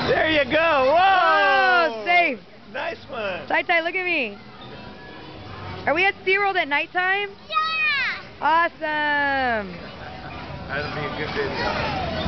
There you go. Whoa! Oh, safe. Nice one. Tai, look at me. Are we at SeaWorld at nighttime? Yeah! Awesome. That'll be a good video.